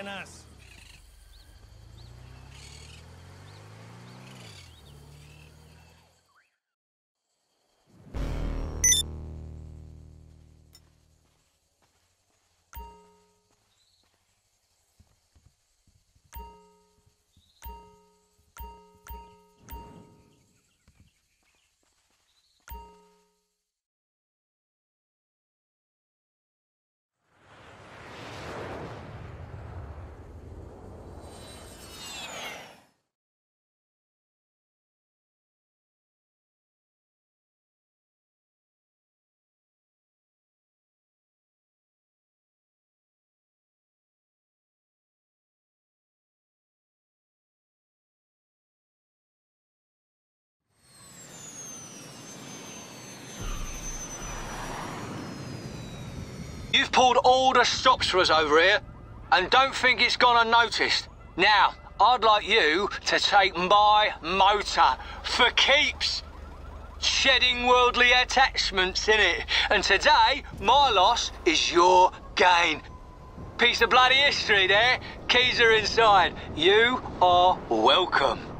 Buenas. You've pulled all the stops for us over here, and don't think it's gone unnoticed. Now, I'd like you to take my motor for keeps. Shedding worldly attachments, innit? And today, my loss is your gain. Piece of bloody history there. Keys are inside. You are welcome.